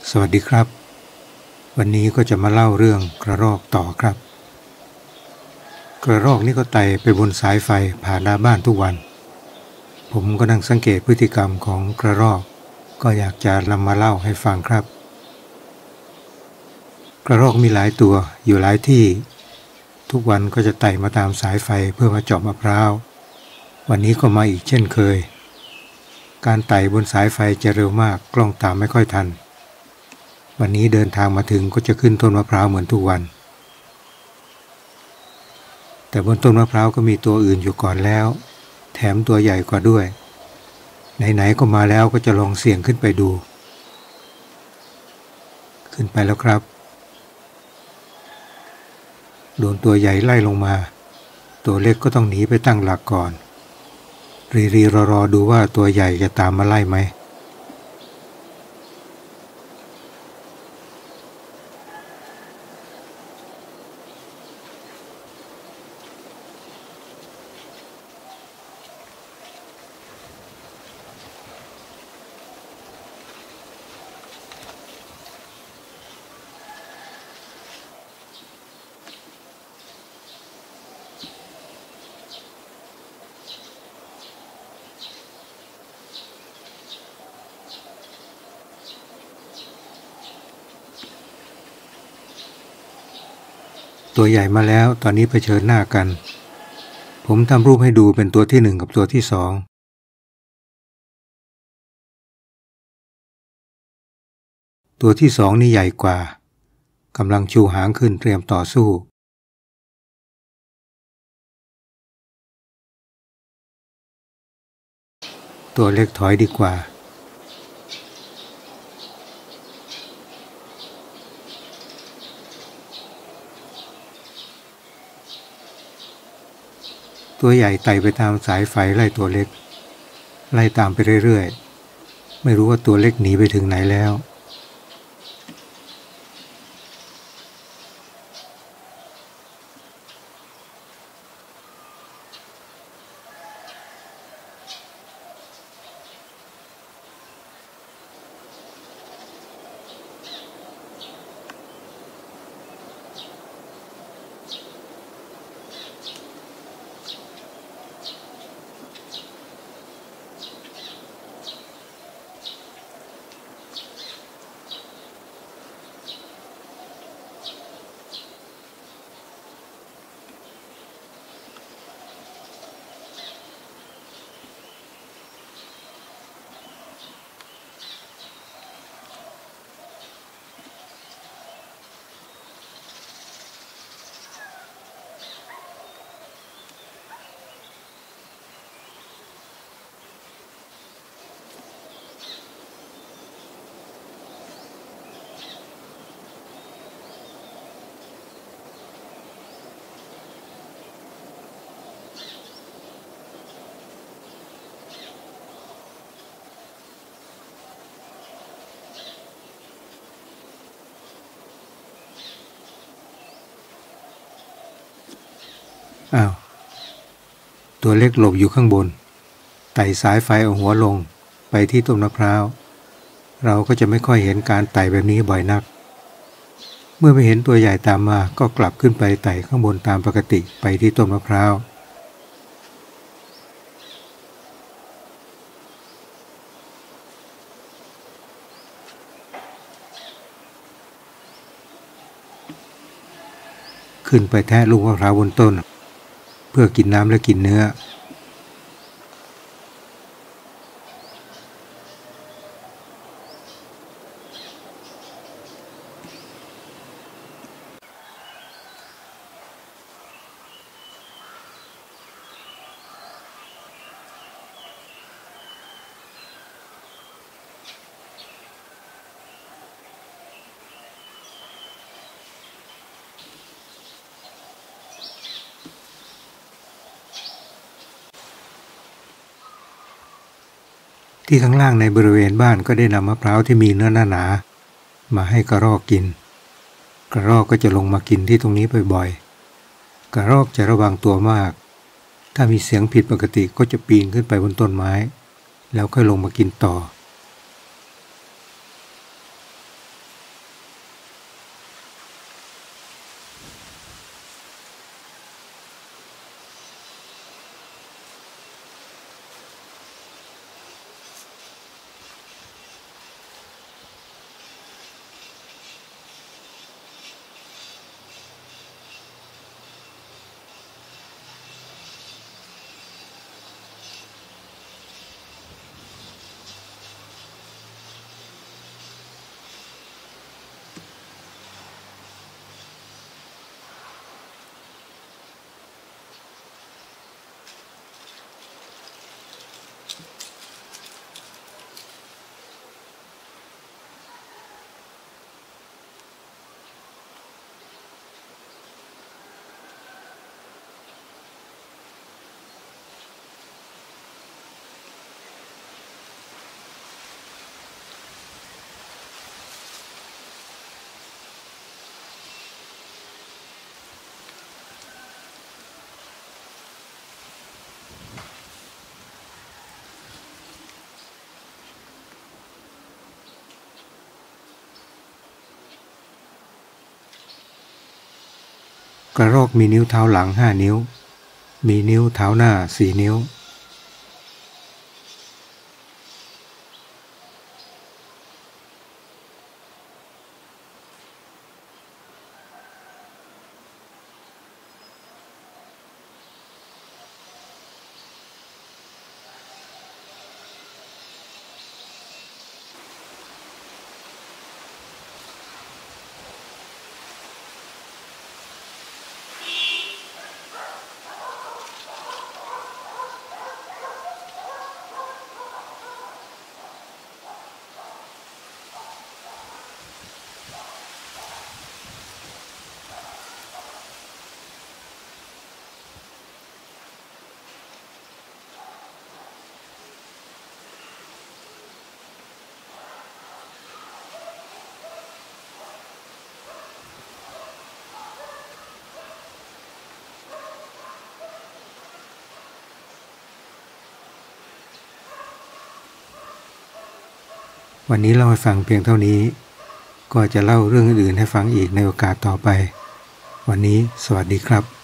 สวัสดีครับวันนี้ก็จะมาเล่าเรื่องกระรอกต่อครับกระรอกนี่ก็ไต่ไปบนสายไฟผ่านหน้าบ้านทุกวันผมก็นั่งสังเกตพฤติกรรมของกระรอกก็อยากจะนำมาเล่าให้ฟังครับกระรอกมีหลายตัวอยู่หลายที่ทุกวันก็จะไต่มาตามสายไฟเพื่อมาเจาะมะพร้าววันนี้ก็มาอีกเช่นเคยการไต่บนสายไฟจะเร็วมากกล้องตามไม่ค่อยทันวันนี้เดินทางมาถึงก็จะขึ้นต้นมะพร้าวเหมือนทุกวันแต่บนต้นมะพร้าวก็มีตัวอื่นอยู่ก่อนแล้วแถมตัวใหญ่กว่าด้วยไหนๆก็มาแล้วก็จะลองเสี่ยงขึ้นไปดูขึ้นไปแล้วครับโดนตัวใหญ่ไล่ลงมาตัวเล็กก็ต้องหนีไปตั้งหลักก่อนรอดูว่าตัวใหญ่จะตามมาไล่ไหมตัวใหญ่มาแล้วตอนนี้เผชิญหน้ากันผมทำรูปให้ดูเป็นตัวที่1กับตัวที่2ตัวที่2นี่ใหญ่กว่ากำลังชูหางขึ้นเตรียมต่อสู้ตัวเล็กถอยดีกว่าตัวใหญ่ไต่ไปตามสายไฟไล่ตัวเล็กไล่ตามไปเรื่อยๆไม่รู้ว่าตัวเล็กหนีไปถึงไหนแล้วอ้าวตัวเล็กหลบอยู่ข้างบนไต่สายไฟเอาหัวลงไปที่ต้นมะพร้าวเราก็จะไม่ค่อยเห็นการไต่แบบนี้บ่อยนักเมื่อไม่เห็นตัวใหญ่ตามมาก็กลับขึ้นไปไต่ข้างบนตามปกติไปที่ต้นมะพร้าวขึ้นไปแทะลูกมะพร้าวบนต้นเพื่อกินน้ำและกินเนื้อที่ข้างล่างในบริเวณบ้านก็ได้นำมะพร้าวที่มีเนื้อหนาๆมาให้กระรอกกินกระรอกก็จะลงมากินที่ตรงนี้บ่อยๆกระรอกจะระวังตัวมากถ้ามีเสียงผิดปกติก็จะปีนขึ้นไปบนต้นไม้แล้วค่อยลงมากินต่อกระรอกมีนิ้วเท้าหลัง5 นิ้วมีนิ้วเท้าหน้า4 นิ้ววันนี้เล่าให้ฟังเพียงเท่านี้ก็จะเล่าเรื่องอื่นๆให้ฟังอีกในโอกาสต่อไปวันนี้สวัสดีครับ